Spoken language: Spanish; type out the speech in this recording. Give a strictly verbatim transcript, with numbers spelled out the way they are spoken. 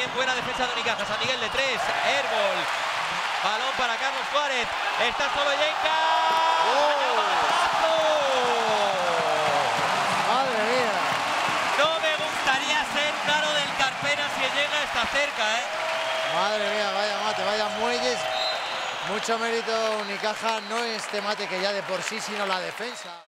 buena defensa de Unicaja. San Miguel de tres, airball. Balón para Carlos Suárez. Está solo Yenka. ¡Oh! ¡Madre mía! No me gustaría ser Caro del Carpena si llega está cerca, ¿eh? Madre mía, vaya mate, vaya muelles. Mucho mérito Unicaja, no este mate que ya de por sí, sino la defensa.